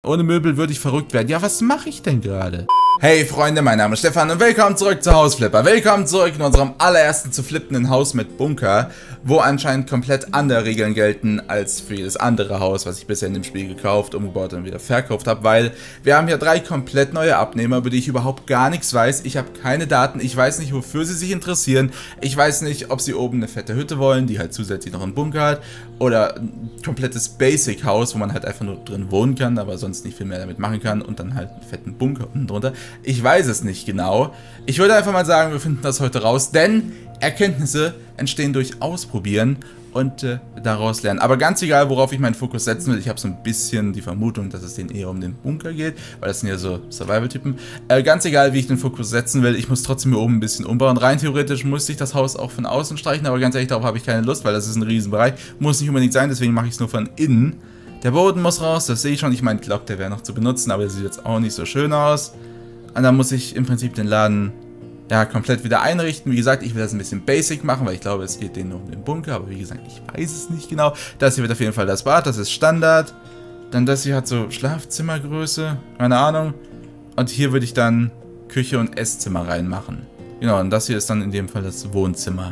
Ohne Möbel würde ich verrückt werden. Ja, was mache ich denn gerade? Hey Freunde, mein Name ist Stefan und willkommen zurück zu Hausflipper. Willkommen zurück in unserem allerersten zu flippenden Haus mit Bunker, wo anscheinend komplett andere Regeln gelten als für jedes andere Haus, was ich bisher in dem Spiel gekauft, umgebaut und wieder verkauft habe, weil wir haben hier 3 komplett neue Abnehmer, über die ich überhaupt gar nichts weiß. Ich habe keine Daten, ich weiß nicht, wofür sie sich interessieren. Ich weiß nicht, ob sie oben eine fette Hütte wollen, die halt zusätzlich noch einen Bunker hat, oder ein komplettes Basic-Haus, wo man halt einfach nur drin wohnen kann, aber sonst nicht viel mehr damit machen kann und dann halt einen fetten Bunker unten drunter. Ich weiß es nicht genau. Ich würde einfach mal sagen, wir finden das heute raus, denn Erkenntnisse entstehen durch Ausprobieren und daraus lernen. Aber ganz egal, worauf ich meinen Fokus setzen will, ich habe so ein bisschen die Vermutung, dass es denen eher um den Bunker geht, weil das sind ja so Survival-Typen. Ganz egal, wie ich den Fokus setzen will, ich muss trotzdem hier oben ein bisschen umbauen. Rein theoretisch muss ich das Haus auch von außen streichen, aber ganz ehrlich, darauf habe ich keine Lust, weil das ist ein Riesenbereich. Muss nicht unbedingt sein, deswegen mache ich es nur von innen. Der Boden muss raus, das sehe ich schon. Ich meine, ich glaube, der wäre noch zu benutzen, aber der sieht jetzt auch nicht so schön aus. Und dann muss ich im Prinzip den Laden ja komplett wieder einrichten. Wie gesagt, ich will das ein bisschen basic machen, weil ich glaube, es geht denen nur um den Bunker. Aber wie gesagt, ich weiß es nicht genau. Das hier wird auf jeden Fall das Bad, das ist Standard. Dann das hier hat so Schlafzimmergröße, keine Ahnung. Und hier würde ich dann Küche und Esszimmer reinmachen. Genau, und das hier ist dann in dem Fall das Wohnzimmer.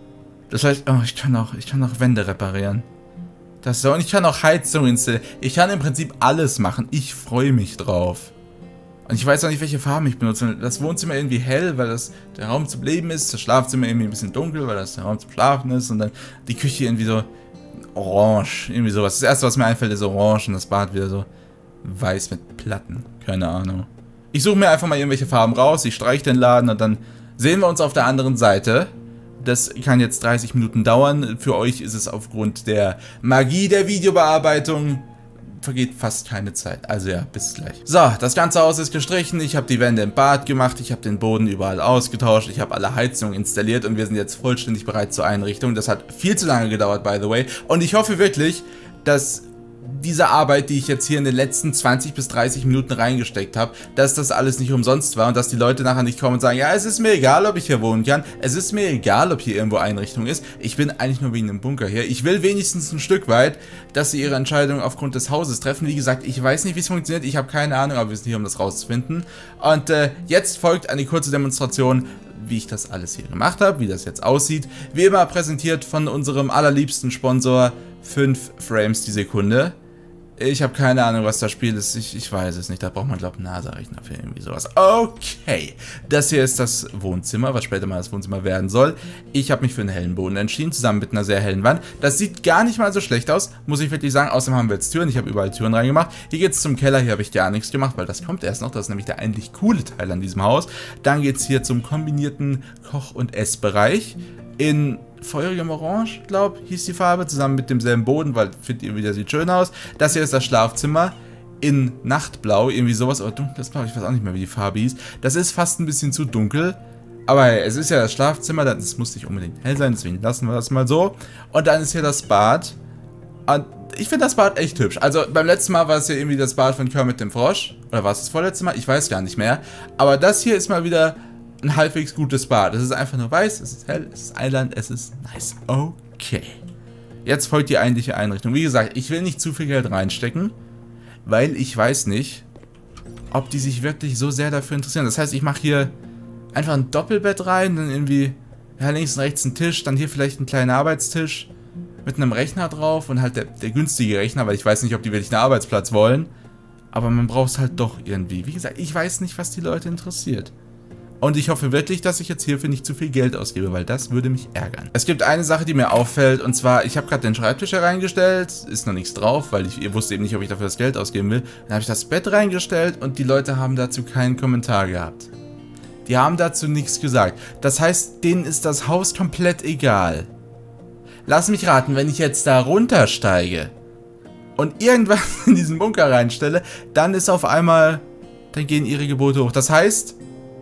Das heißt, oh, ich kann auch Wände reparieren. Das so, und ich kann auch Heizung installieren. Ich kann im Prinzip alles machen. Ich freue mich drauf. Und ich weiß auch nicht, welche Farben ich benutze. Das Wohnzimmer irgendwie hell, weil das der Raum zum Leben ist. Das Schlafzimmer irgendwie ein bisschen dunkel, weil das der Raum zum Schlafen ist. Und dann die Küche irgendwie so orange. Irgendwie sowas. Das erste, was mir einfällt, ist orange. Und das Bad wieder so weiß mit Platten. Keine Ahnung. Ich suche mir einfach mal irgendwelche Farben raus. Ich streiche den Laden und dann sehen wir uns auf der anderen Seite. Das kann jetzt 30 Minuten dauern. Für euch ist es aufgrund der Magie der Videobearbeitung vergeht fast keine Zeit. Also ja, bis gleich. So, das ganze Haus ist gestrichen. Ich habe die Wände im Bad gemacht. Ich habe den Boden überall ausgetauscht. Ich habe alle Heizungen installiert und wir sind jetzt vollständig bereit zur Einrichtung. Das hat viel zu lange gedauert, by the way. Und ich hoffe wirklich, dass diese Arbeit, die ich jetzt hier in den letzten 20 bis 30 Minuten reingesteckt habe, dass das alles nicht umsonst war und dass die Leute nachher nicht kommen und sagen, ja, es ist mir egal, ob ich hier wohnen kann, es ist mir egal, ob hier irgendwo Einrichtung ist, ich bin eigentlich nur wegen dem Bunker hier. Ich will wenigstens ein Stück weit, dass sie ihre Entscheidung aufgrund des Hauses treffen. Wie gesagt, ich weiß nicht, wie es funktioniert, ich habe keine Ahnung, aber wir sind hier, um das rauszufinden. Und jetzt folgt eine kurze Demonstration, wie ich das alles hier gemacht habe, wie das jetzt aussieht. Wie immer präsentiert von unserem allerliebsten Sponsor 5 Frames die Sekunde. Ich habe keine Ahnung, was das Spiel ist. Ich weiß es nicht. Da braucht man, glaube ich, einen NASA-Rechner für irgendwie sowas. Okay. Das hier ist das Wohnzimmer, was später mal das Wohnzimmer werden soll. Ich habe mich für einen hellen Boden entschieden, zusammen mit einer sehr hellen Wand. Das sieht gar nicht mal so schlecht aus, muss ich wirklich sagen. Außerdem haben wir jetzt Türen. Ich habe überall Türen reingemacht. Hier geht es zum Keller. Hier habe ich gar nichts gemacht, weil das kommt erst noch. Das ist nämlich der eigentlich coole Teil an diesem Haus. Dann geht es hier zum kombinierten Koch- und Essbereich. In feurigem Orange, glaube ich, hieß die Farbe, zusammen mit demselben Boden, weil, findet ihr wieder, sieht schön aus. Das hier ist das Schlafzimmer in Nachtblau, irgendwie sowas, oder dunkles Blau, ich weiß auch nicht mehr, wie die Farbe hieß. Das ist fast ein bisschen zu dunkel, aber hey, es ist ja das Schlafzimmer, das muss nicht unbedingt hell sein, deswegen lassen wir das mal so. Und dann ist hier das Bad. Und ich finde das Bad echt hübsch. Also beim letzten Mal war es ja irgendwie das Bad von Kermit dem Frosch, oder war es das vorletzte Mal? Ich weiß gar nicht mehr. Aber das hier ist mal wieder ein halbwegs gutes Bad. Es ist einfach nur weiß, es ist hell, es ist Eiland, es ist nice. Okay. Jetzt folgt die eigentliche Einrichtung. Wie gesagt, ich will nicht zu viel Geld reinstecken, weil ich weiß nicht, ob die sich wirklich so sehr dafür interessieren. Das heißt, ich mache hier einfach ein Doppelbett rein, dann irgendwie ja, links und rechts ein Tisch, dann hier vielleicht einen kleinen Arbeitstisch mit einem Rechner drauf und halt der günstige Rechner, weil ich weiß nicht, ob die wirklich einen Arbeitsplatz wollen. Aber man braucht es halt doch irgendwie. Wie gesagt, ich weiß nicht, was die Leute interessiert. Und ich hoffe wirklich, dass ich jetzt hierfür nicht zu viel Geld ausgebe, weil das würde mich ärgern. Es gibt eine Sache, die mir auffällt, und zwar, ich habe gerade den Schreibtisch hereingestellt, ist noch nichts drauf, weil ich wusste eben nicht, ob ich dafür das Geld ausgeben will. Dann habe ich das Bett reingestellt und die Leute haben dazu keinen Kommentar gehabt. Die haben dazu nichts gesagt. Das heißt, denen ist das Haus komplett egal. Lass mich raten, wenn ich jetzt da runtersteige und irgendwas in diesen Bunker reinstelle, dann ist auf einmal, dann gehen ihre Gebote hoch. Das heißt,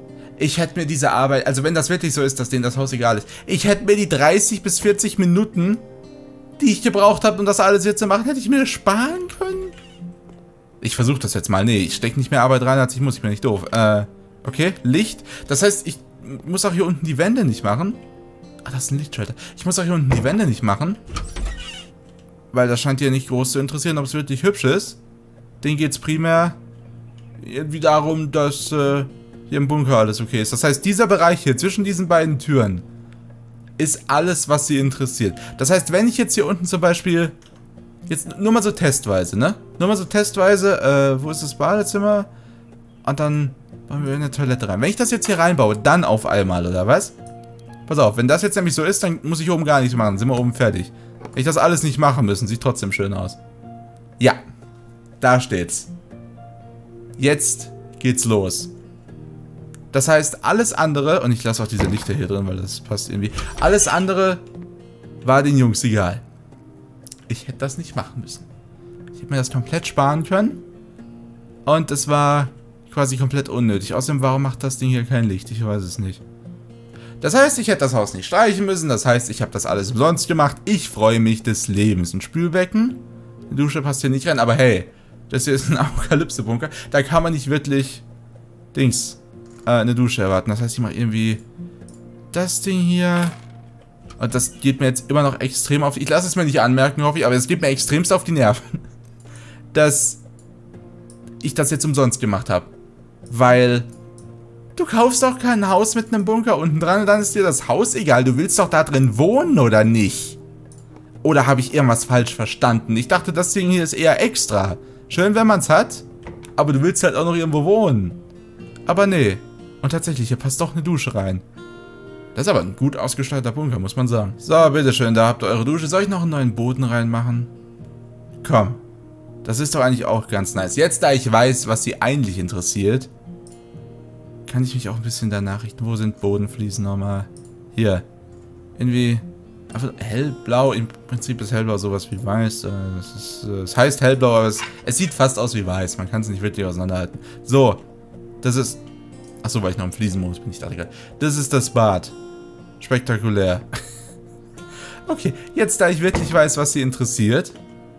ich hätte mir diese Arbeit, also wenn das wirklich so ist, dass denen das Haus egal ist, ich hätte mir die 30 bis 40 Minuten, die ich gebraucht habe, um das alles hier zu machen, hätte ich mir sparen können. Ich versuche das jetzt mal. Nee, ich stecke nicht mehr Arbeit rein, als ich muss. Ich bin nicht doof. Okay, Licht. Das heißt, ich muss auch hier unten die Wände nicht machen. Ah, das ist ein Lichtschalter. Ich muss auch hier unten die Wände nicht machen. Weil das scheint hier nicht groß zu interessieren, ob es wirklich hübsch ist. denen geht es primär irgendwie darum, dass hier im Bunker alles okay ist. Das heißt, dieser Bereich hier zwischen diesen beiden Türen ist alles, was sie interessiert. Das heißt, wenn ich jetzt hier unten zum Beispiel, jetzt nur mal so testweise, ne? Nur mal so testweise, wo ist das Badezimmer? Und dann bauen wir in eine Toilette rein. Wenn ich das jetzt hier reinbaue, dann auf einmal, oder was? Pass auf, wenn das jetzt nämlich so ist, dann muss ich oben gar nichts machen. Dann sind wir oben fertig. Wenn ich das alles nicht machen müssen, sieht trotzdem schön aus. Ja, da steht's. Jetzt geht's los. Das heißt, alles andere, und ich lasse auch diese Lichter hier drin, weil das passt irgendwie. Alles andere war den Jungs egal. Ich hätte das nicht machen müssen. Ich hätte mir das komplett sparen können. Und es war quasi komplett unnötig. Außerdem, warum macht das Ding hier kein Licht? Ich weiß es nicht. Das heißt, ich hätte das Haus nicht streichen müssen. Das heißt, ich habe das alles umsonst gemacht. Ich freue mich des Lebens. Ein Spülbecken. Eine Dusche passt hier nicht rein. Aber hey, das hier ist ein Apokalypse-Bunker. Da kann man nicht wirklich eine Dusche erwarten. Das heißt, ich mache irgendwie das Ding hier. Und das geht mir jetzt immer noch extrem auf. Ich lasse es mir nicht anmerken, hoffe ich. Aber es geht mir extremst auf die Nerven, dass ich das jetzt umsonst gemacht habe. Weil du kaufst doch kein Haus mit einem Bunker unten dran und dann ist dir das Haus egal. Du willst doch da drin wohnen, oder nicht? Oder habe ich irgendwas falsch verstanden? Ich dachte, das Ding hier ist eher extra. Schön, wenn man es hat, aber du willst halt auch noch irgendwo wohnen. Aber nee. Und tatsächlich, hier passt doch eine Dusche rein. Das ist aber ein gut ausgestatteter Bunker, muss man sagen. So, bitteschön, da habt ihr eure Dusche. Soll ich noch einen neuen Boden reinmachen? Komm. Das ist doch eigentlich auch ganz nice. Jetzt, da ich weiß, was sie eigentlich interessiert, kann ich mich auch ein bisschen danach richten. Wo sind Bodenfliesen nochmal? Hier. Irgendwie einfach hellblau. Im Prinzip ist hellblau sowas wie weiß. Es heißt hellblau, aber es sieht fast aus wie weiß. Man kann es nicht wirklich auseinanderhalten. So. Das ist... Achso, weil ich noch im Fliesenmodus bin. Ich dachte gerade. Das ist das Bad. Spektakulär. Okay, jetzt, da ich wirklich weiß, was sie interessiert,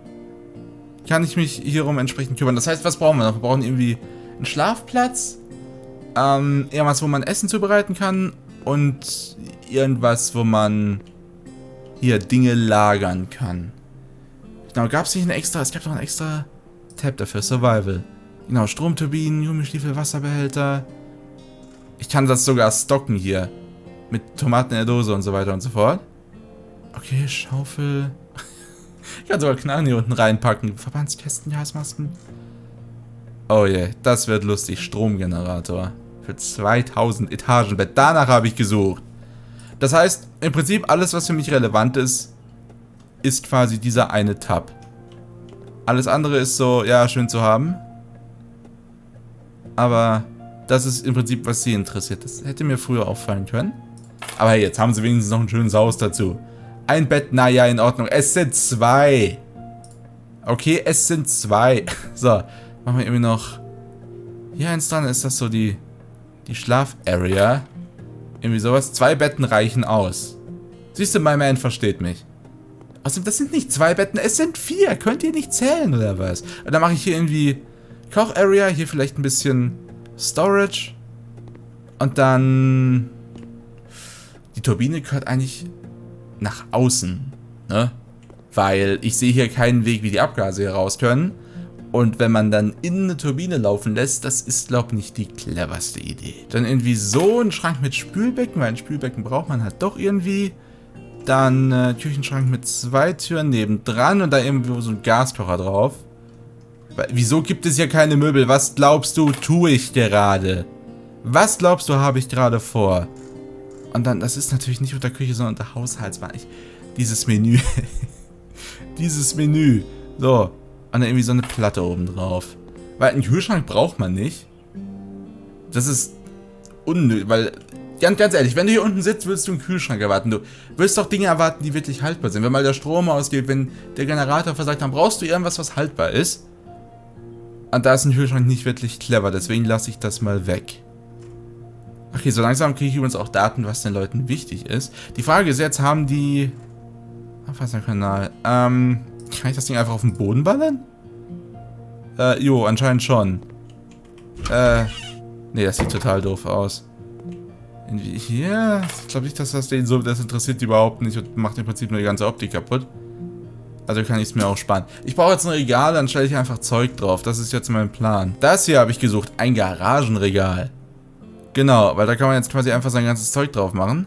kann ich mich hierum entsprechend kümmern. Das heißt, was brauchen wir noch? Wir brauchen irgendwie einen Schlafplatz. Irgendwas, wo man Essen zubereiten kann. Und irgendwas, wo man hier Dinge lagern kann. Genau, gab es nicht ein extra... Es gab doch ein extra Tab dafür. Survival. Genau, Stromturbinen, Gummistiefel, Wasserbehälter. Ich kann das sogar stocken hier. Mit Tomaten in der Dose und so weiter und so fort. Okay, Schaufel. Ich kann sogar Knarren hier unten reinpacken. Verbandskästen, Gasmasken. Oh je, das wird lustig. Stromgenerator. Für 2000 Etagenbett. Danach habe ich gesucht. Das heißt, im Prinzip alles, was für mich relevant ist, ist quasi dieser eine Tab. Alles andere ist so, ja, schön zu haben. Aber das ist im Prinzip, was sie interessiert. Das hätte mir früher auffallen können. Aber hey, jetzt haben sie wenigstens noch einen schönen Haus dazu. Ein Bett, naja, in Ordnung. Es sind 2. Okay, es sind 2. So, machen wir irgendwie noch... Hier eins dran, ist das so die Schlaf-Area. Irgendwie sowas. 2 Betten reichen aus. Siehst du, my man versteht mich. Außerdem, das sind nicht 2 Betten, es sind 4. Könnt ihr nicht zählen, oder was? Und dann mache ich hier irgendwie Koch-Area. Hier vielleicht ein bisschen Storage. Und dann... Die Turbine gehört eigentlich nach außen, ne? Weil ich sehe hier keinen Weg, wie die Abgase hier raus können. Und wenn man dann in eine Turbine laufen lässt, das ist, glaube ich, nicht die cleverste Idee. Dann irgendwie so ein Schrank mit Spülbecken, weil ein Spülbecken braucht man halt doch irgendwie. Dann Küchenschrank mit 2 Türen nebendran und da irgendwo so ein Gaskocher drauf. Wieso gibt es hier keine Möbel? Was glaubst du, tue ich gerade? Was glaubst du, habe ich gerade vor? Und dann, das ist natürlich nicht unter Küche, sondern unter Haushaltswaren. Dieses Menü. Dieses Menü. So. Und dann irgendwie so eine Platte oben drauf. Weil einen Kühlschrank braucht man nicht. Das ist unnötig, weil... Ganz ehrlich, wenn du hier unten sitzt, willst du einen Kühlschrank erwarten. Du willst doch Dinge erwarten, die wirklich haltbar sind. Wenn mal der Strom ausgeht, wenn der Generator versagt, dann brauchst du irgendwas, was haltbar ist. Und da ist ein Kühlschrank nicht wirklich clever, deswegen lasse ich das mal weg. Okay, so langsam kriege ich übrigens auch Daten, was den Leuten wichtig ist. Die Frage ist jetzt, haben die... Abwasserkanal. Kann ich das Ding einfach auf den Boden ballern? Jo, anscheinend schon. Nee, das sieht total doof aus. Hier, ich glaube nicht, dass das den so... Das interessiert die überhaupt nicht und macht im Prinzip nur die ganze Optik kaputt. Also kann ich es mir auch sparen. Ich brauche jetzt ein Regal, dann stelle ich einfach Zeug drauf. Das ist jetzt mein Plan. Das hier habe ich gesucht. Ein Garagenregal. Genau, weil da kann man jetzt quasi einfach sein ganzes Zeug drauf machen.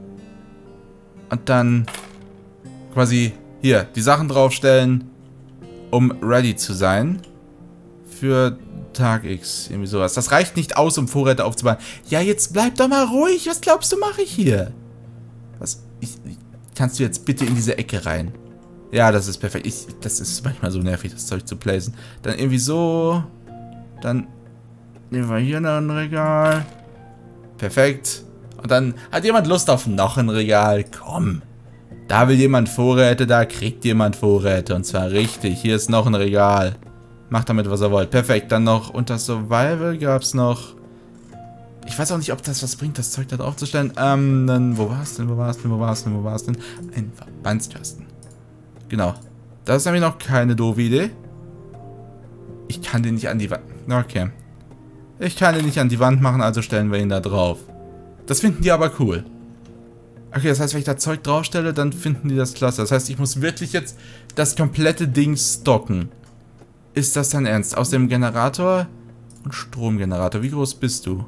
Und dann quasi hier die Sachen draufstellen, um ready zu sein. Für Tag X, irgendwie sowas. Das reicht nicht aus, um Vorräte aufzubauen. Ja, jetzt bleib doch mal ruhig. Was glaubst du, mache ich hier? Was? Kannst du jetzt bitte in diese Ecke rein? Ja, das ist perfekt. Das ist manchmal so nervig, das Zeug zu placen. Dann irgendwie so. Dann nehmen wir hier noch ein Regal. Perfekt. Und dann hat jemand Lust auf noch ein Regal. Komm. Da will jemand Vorräte, da kriegt jemand Vorräte. Und zwar richtig. Hier ist noch ein Regal. Macht damit, was er wollt. Perfekt. Dann noch unter Survival gab es noch... Ich weiß auch nicht, ob das was bringt, das Zeug da drauf zu stellen. Dann, wo war es denn? Wo war es denn? Wo war es denn? Wo war es denn? Ein Verbandskasten. Genau. Das ist nämlich noch keine doofe Idee. Ich kann den nicht an die Wand... Okay. Ich kann den nicht an die Wand machen, also stellen wir ihn da drauf. Das finden die aber cool. Okay, das heißt, wenn ich da Zeug draufstelle, dann finden die das klasse. Das heißt, ich muss wirklich jetzt das komplette Ding stocken. Ist das dein Ernst? Aus dem Generator und Stromgenerator. Wie groß bist du?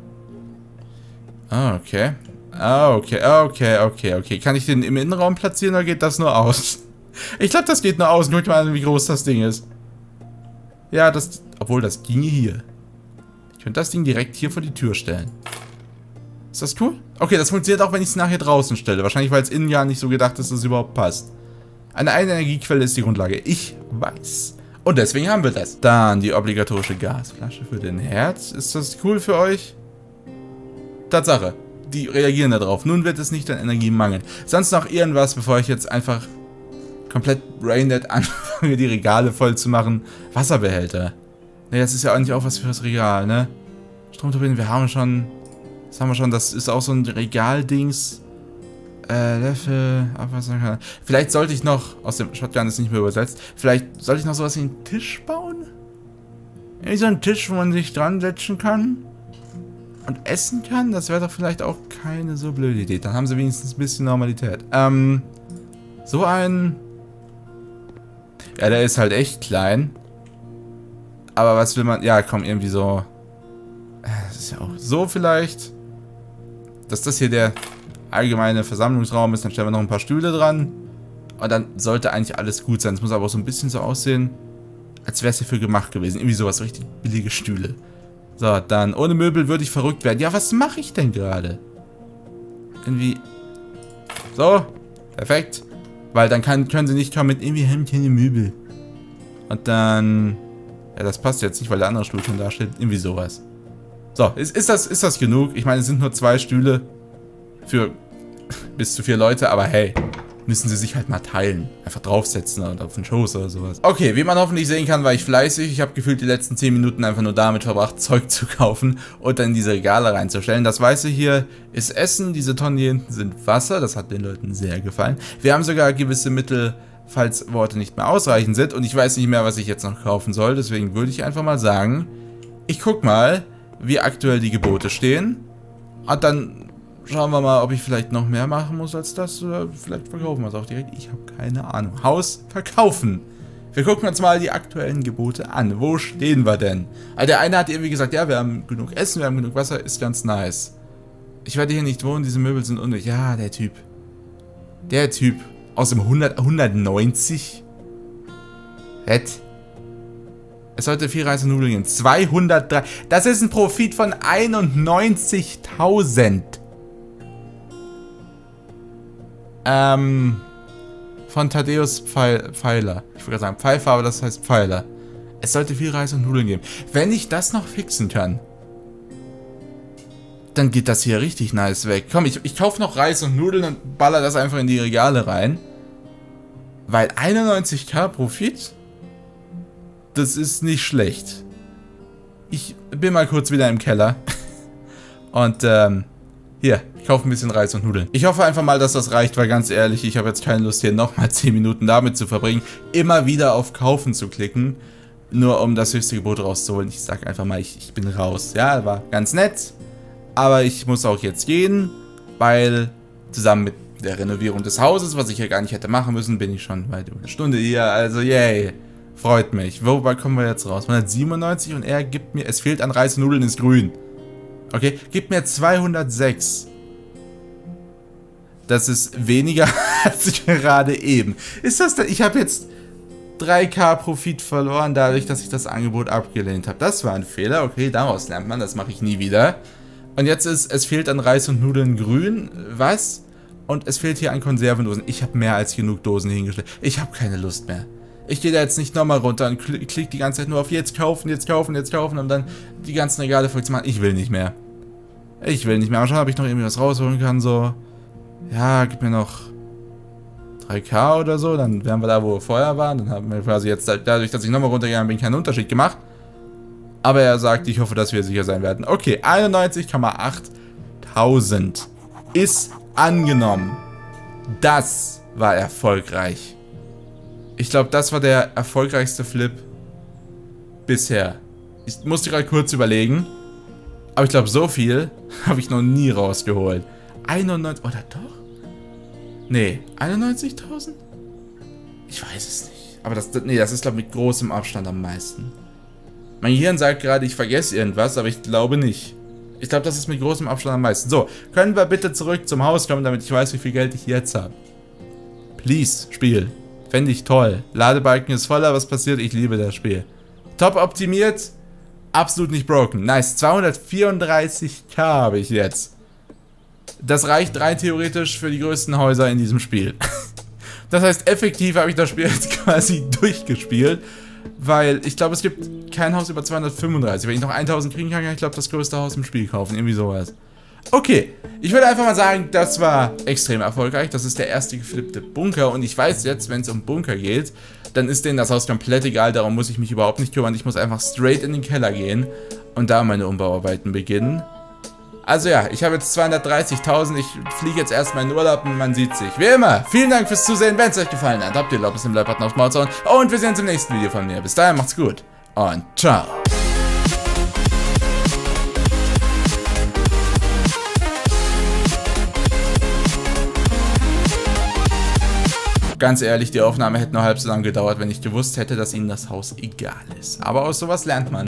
Ah, okay. Ah, okay. Kann ich den im Innenraum platzieren oder geht das nur aus? Ich glaube, das geht nur aus. Guck mal an, wie groß das Ding ist. Ja, das... Obwohl, das ginge hier. Ich könnte das Ding direkt hier vor die Tür stellen. Ist das cool? Okay, das funktioniert auch, wenn ich es nachher draußen stelle. Wahrscheinlich, weil es innen ja nicht so gedacht ist, dass es überhaupt passt. Eine Energiequelle ist die Grundlage. Ich weiß. Und deswegen haben wir das. Dann die obligatorische Gasflasche für den Herd. Ist das cool für euch? Tatsache. Die reagieren darauf. Nun wird es nicht an Energie mangeln. Sonst noch irgendwas, bevor ich jetzt einfach komplett braindead anfange, die Regale voll zu machen. Wasserbehälter. Ne, das ist ja eigentlich auch was für das Regal, ne? Stromturbinen, wir haben schon... Das haben wir schon. Das ist auch so ein Regaldings. Löffel, Abwasser. Vielleicht sollte ich noch, aus dem Shotgun ist nicht mehr übersetzt, vielleicht sollte ich noch sowas wie einen Tisch bauen? Irgendwie so einen Tisch, wo man sich dran setzen kann und essen kann? Das wäre doch vielleicht auch keine so blöde Idee. Dann haben sie wenigstens ein bisschen Normalität. So ein... Ja, der ist halt echt klein. Aber was will man... Ja, komm, irgendwie so... Das ist ja auch so vielleicht. Dass das hier der... allgemeine Versammlungsraum ist, dann stellen wir noch ein paar Stühle dran und dann sollte eigentlich alles gut sein. Es muss aber auch so ein bisschen so aussehen, als wäre es hierfür gemacht gewesen. Irgendwie sowas, so richtig billige Stühle. So, dann ohne Möbel würde ich verrückt werden. Ja, was mache ich denn gerade? Irgendwie... So, perfekt. Weil dann können sie nicht kommen mit irgendwie haben keine Möbel. Und dann... Ja, das passt jetzt nicht, weil der andere Stuhl schon da steht. Irgendwie sowas. So, ist das genug? Ich meine, es sind nur 2 Stühle. Für bis zu 4 Leute, aber hey, müssen sie sich halt mal teilen. Einfach draufsetzen und auf den Schoß oder sowas. Okay, wie man hoffentlich sehen kann, war ich fleißig. Ich habe gefühlt die letzten 10 Minuten einfach nur damit verbracht, Zeug zu kaufen und dann in diese Regale reinzustellen. Das Weiße hier ist Essen, diese Tonnen hier hinten sind Wasser. Das hat den Leuten sehr gefallen. Wir haben sogar gewisse Mittel, falls Worte nicht mehr ausreichend sind und ich weiß nicht mehr, was ich jetzt noch kaufen soll. Deswegen würde ich einfach mal sagen, ich guck mal, wie aktuell die Gebote stehen und dann... Schauen wir mal, ob ich vielleicht noch mehr machen muss als das. Oder vielleicht verkaufen wir es auch direkt. Ich habe keine Ahnung. Haus verkaufen. Wir gucken uns mal die aktuellen Gebote an. Wo stehen wir denn? Also der eine hat irgendwie gesagt, ja, wir haben genug Essen, wir haben genug Wasser, ist ganz nice. Ich werde hier nicht wohnen, diese Möbel sind unnötig. Ja, der Typ. Der Typ. Aus dem 190? Es sollte 4 Reisenudeln geben. 203. Das ist ein Profit von 91.000. Von Thaddeus Pfeiler. Ich wollte gerade sagen Pfeifer, aber das heißt Pfeiler. Es sollte 4 Reis und Nudeln geben. Wenn ich das noch fixen kann, dann geht das hier richtig nice weg. Komm, ich kaufe noch Reis und Nudeln und baller das einfach in die Regale rein. Weil 91.000 Profit, das ist nicht schlecht. Ich bin mal kurz wieder im Keller. Und, hier, ich kaufe ein bisschen Reis und Nudeln. Ich hoffe einfach mal, dass das reicht, weil ganz ehrlich, ich habe jetzt keine Lust, hier nochmal 10 Minuten damit zu verbringen, immer wieder auf Kaufen zu klicken, nur um das höchste Gebot rauszuholen. Ich sag einfach mal, ich bin raus. Ja, war ganz nett, aber ich muss auch jetzt gehen, weil zusammen mit der Renovierung des Hauses, was ich ja gar nicht hätte machen müssen, bin ich schon weit über eine Stunde hier, also yay. Freut mich. Wobei kommen wir jetzt raus? 197 und er gibt mir, es fehlt an Reis und Nudeln, ist grün. Okay, gibt mir 206. Das ist weniger als gerade eben. Ist das denn? Ich habe jetzt 3K Profit verloren, dadurch, dass ich das Angebot abgelehnt habe. Das war ein Fehler. Okay, daraus lernt man, das mache ich nie wieder. Und jetzt ist, es fehlt an Reis und Nudeln grün. Was? Und es fehlt hier an Konservendosen. Ich habe mehr als genug Dosen hingestellt. Ich habe keine Lust mehr. Ich gehe da jetzt nicht nochmal runter und klicke die ganze Zeit nur auf jetzt kaufen, jetzt kaufen, jetzt kaufen, um dann die ganzen Regale voll zu machen. Ich will nicht mehr. Ich will nicht mehr. Mal schauen, ob ich noch irgendwie was rausholen kann, so. Ja, gib mir noch 3K oder so, dann wären wir da, wo wir vorher waren. Dann haben wir quasi jetzt, dadurch, dass ich nochmal runtergegangen bin, keinen Unterschied gemacht. Aber er sagt, ich hoffe, dass wir sicher sein werden. Okay, 91,8.000 ist angenommen. Das war erfolgreich. Ich glaube, das war der erfolgreichste Flip bisher. Ich musste gerade kurz überlegen. Aber ich glaube, so viel habe ich noch nie rausgeholt. 91, oder doch? Nee, 91.000? Ich weiß es nicht. Aber das ist, glaube ich, mit großem Abstand am meisten. Mein Gehirn sagt gerade, ich vergesse irgendwas, aber ich glaube nicht. Ich glaube, das ist mit großem Abstand am meisten. So, können wir bitte zurück zum Haus kommen, damit ich weiß, wie viel Geld ich jetzt habe. Please, Spiel. Fände ich toll. Ladebalken ist voller, was passiert? Ich liebe das Spiel. Top optimiert, absolut nicht broken. Nice, 234k habe ich jetzt. Das reicht rein theoretisch für die größten Häuser in diesem Spiel. Das heißt, effektiv habe ich das Spiel jetzt quasi durchgespielt, weil ich glaube, es gibt kein Haus über 235. Wenn ich noch 1000 kriegen kann, kann ich glaube das größte Haus im Spiel kaufen. Irgendwie sowas. Okay, ich würde einfach mal sagen, das war extrem erfolgreich. Das ist der erste geflippte Bunker und ich weiß jetzt, wenn es um Bunker geht, dann ist denen das Haus komplett egal. Darum muss ich mich überhaupt nicht kümmern. Ich muss einfach straight in den Keller gehen und da meine Umbauarbeiten beginnen. Also ja, ich habe jetzt 230.000, ich fliege jetzt erstmal in Urlaub und man sieht sich. Wie immer, vielen Dank fürs Zusehen, wenn es euch gefallen hat. Habt ihr Lobby im Like-Button aufs Maul zu hauen. Und wir sehen uns im nächsten Video von mir. Bis dahin, macht's gut und ciao. Ganz ehrlich, die Aufnahme hätte noch halb so lange gedauert, wenn ich gewusst hätte, dass ihnen das Haus egal ist. Aber aus sowas lernt man.